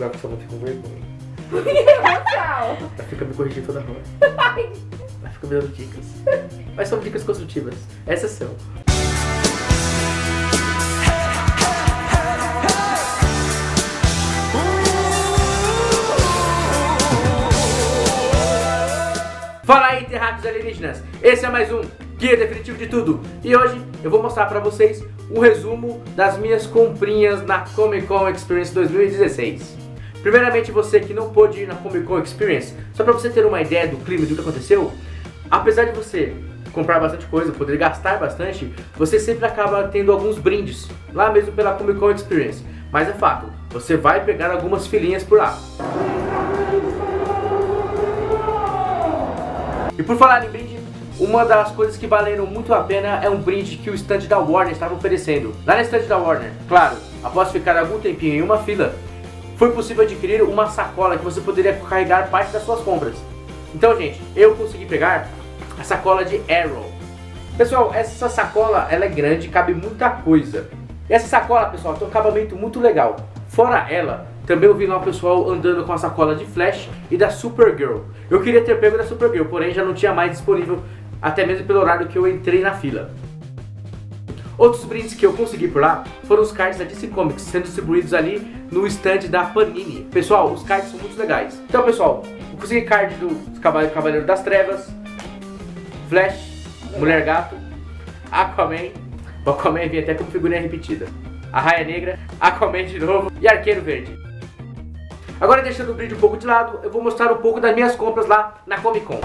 Agora só vou ter com vergonha. Tchau. Ela fica me corrigindo toda hora. Ela fica me dando dicas. Mas são dicas construtivas. Essas são. Fala aí, terráqueos alienígenas! Esse é mais um Guia Definitivo de Tudo. E hoje eu vou mostrar pra vocês um resumo das minhas comprinhas na Comic Con Experience 2016. Primeiramente, você que não pôde ir na Comic Con Experience, só pra você ter uma ideia do clima e do que aconteceu, apesar de você comprar bastante coisa, poder gastar bastante, você sempre acaba tendo alguns brindes, lá mesmo pela Comic Con Experience. Mas é fato, você vai pegar algumas filinhas por lá. E por falar em brinde, uma das coisas que valeram muito a pena é um brinde que o stand da Warner estava oferecendo. Lá no stand da Warner, claro, após ficar algum tempinho em uma fila, foi possível adquirir uma sacola que você poderia carregar parte das suas compras. Então, gente, eu consegui pegar a sacola de Arrow. Pessoal, essa sacola ela é grande, cabe muita coisa. E essa sacola, pessoal, tem um acabamento muito legal. Fora ela, também eu vi lá o pessoal andando com a sacola de Flash e da Supergirl. Eu queria ter pego da Supergirl, porém já não tinha mais disponível, até mesmo pelo horário que eu entrei na fila. Outros brindes que eu consegui por lá foram os cards da DC Comics, sendo distribuídos ali no stand da Panini. Pessoal, os cards são muito legais. Então, pessoal, eu consegui card do Cavaleiro das Trevas, Flash, Mulher Gato, Aquaman. O Aquaman vinha até como figurinha repetida. A Raia Negra, Aquaman de novo e Arqueiro Verde. Agora, deixando o brinde um pouco de lado, eu vou mostrar um pouco das minhas compras lá na Comic Con.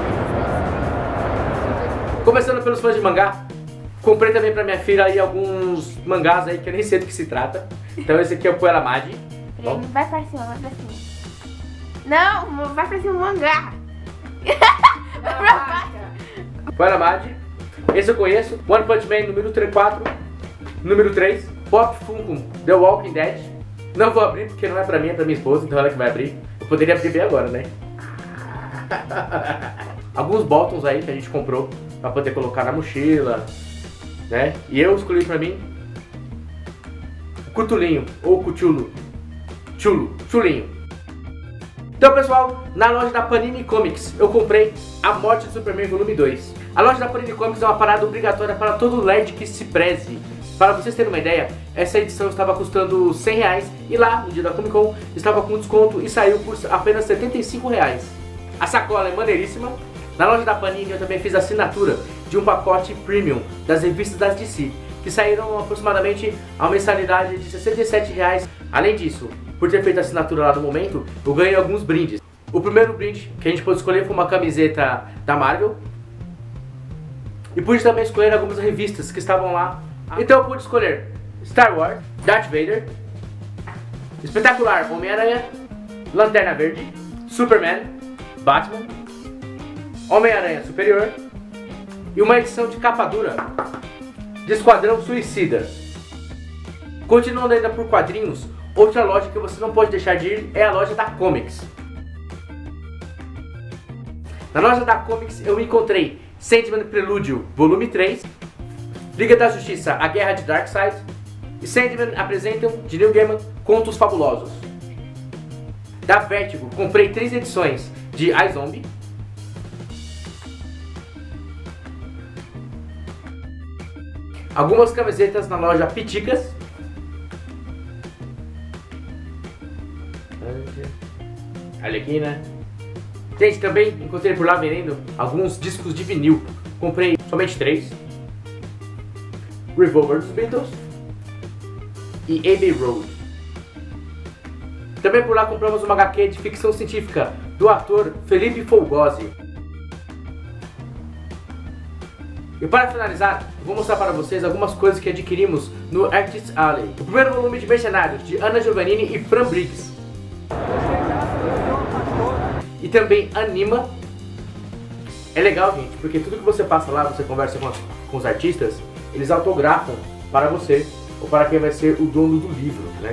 Começando pelos fãs de mangá, comprei também pra minha filha aí alguns mangás aí que eu nem sei do que se trata. Então esse aqui é o Puella Magi. Vai pra cima, vai pra cima. Não, vai pra cima o mangá. Vai pra baixo. Puella Magi. Esse eu conheço. One Punch Man número 4. Número 3. Pop Funko The Walking Dead. Não vou abrir porque não é pra mim, é pra minha esposa, então ela que vai abrir. Eu poderia abrir bem agora, né? Alguns bottoms aí que a gente comprou pra poder colocar na mochila, né? E eu escolhi pra mim o Cutulinho, ou Cuchulo. Chulinho. Então, pessoal, na loja da Panini Comics eu comprei A Morte do Superman volume 2. A loja da Panini Comics é uma parada obrigatória para todo nerd que se preze. Para vocês terem uma ideia, essa edição estava custando R$100 e lá, no dia da Comic Con, estava com desconto e saiu por apenas R$75. A sacola é maneiríssima. Na loja da Panini eu também fiz a assinatura de um pacote premium das revistas das DC, que saíram aproximadamente a uma mensalidade de R$67. Além disso, por ter feito a assinatura lá no momento, eu ganhei alguns brindes. O primeiro brinde que a gente pôde escolher foi uma camiseta da Marvel. E pude também escolher algumas revistas que estavam lá. Então eu pude escolher Star Wars, Darth Vader, Espetacular Homem-Aranha, Lanterna Verde, Superman, Batman, Homem-Aranha Superior e uma edição de capa dura de Esquadrão Suicida. Continuando ainda por quadrinhos, outra loja que você não pode deixar de ir é a loja da Comics. Na loja da Comics eu encontrei Sandman Prelúdio volume 3, Liga da Justiça, A Guerra de Darkseid e Sandman apresentam, de Neil Gaiman, Contos Fabulosos. Da Vertigo, comprei 3 edições de iZombie, algumas camisetas na loja Piticas, Arlequina. Gente, também encontrei por lá vendendo alguns discos de vinil. Comprei somente 3. Revolver dos Beatles e Abbey Road. Também por lá compramos uma HQ de ficção científica do ator Felipe Folgose. E para finalizar, vou mostrar para vocês algumas coisas que adquirimos no Artist Alley. O primeiro volume de Mercenários, de Ana Giovannini e Fran Briggs. E também Anima. É legal, gente, porque tudo que você passa lá, você conversa com os artistas, eles autografam para você, ou para quem vai ser o dono do livro, né?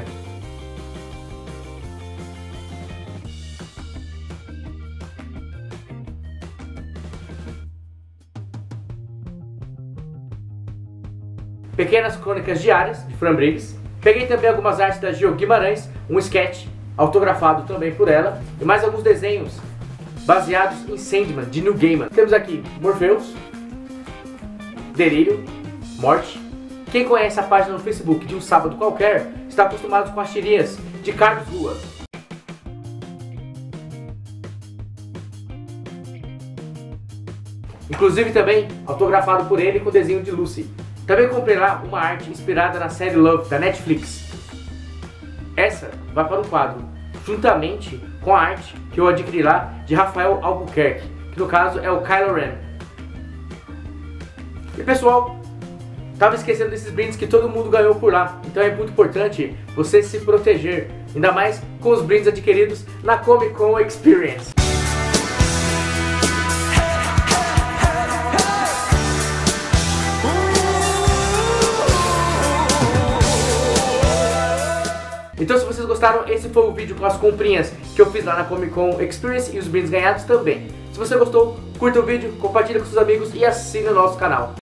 Pequenas Crônicas Diárias, de Fran Briggs. Peguei também algumas artes da Gil Guimarães, um sketch autografado também por ela, e mais alguns desenhos baseados em Sandman, de Neil Gaiman. Temos aqui Morpheus, Delírio, Morte. Quem conhece a página no Facebook de Um Sábado Qualquer está acostumado com as tirinhas de Carlos Rua. Inclusive também autografado por ele com o desenho de Lucy. Também comprei lá uma arte inspirada na série Love da Netflix. Essa vai para um quadro, juntamente com a arte que eu adquiri lá de Rafael Albuquerque, que no caso é o Kylo Ren. E pessoal, tava esquecendo desses brindes que todo mundo ganhou por lá, então é muito importante você se proteger, ainda mais com os brindes adquiridos na Comic Con Experience. Então se vocês gostaram, esse foi o vídeo com as comprinhas que eu fiz lá na Comic Con Experience e os brindes ganhados também. Se você gostou, curta o vídeo, compartilhe com seus amigos e assine o nosso canal.